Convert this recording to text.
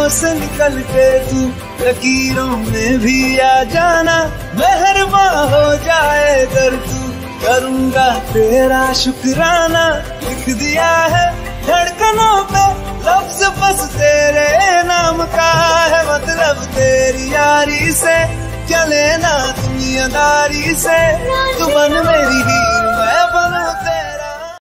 से निकल के तू लकीरों में भी आ जाना, मेहरबां हो जाए अगर तू, करूंगा तेरा शुक्राना। लिख दिया है धड़कनों पे लफ्ज बस तेरे नाम का है, मतलब तेरी यारी से चले ना दुनियादारी से, तू बन मेरी हीर मैं बनूं तेरा।